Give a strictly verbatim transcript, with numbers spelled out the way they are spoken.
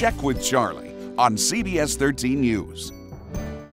Check with Charlie on C B S thirteen News.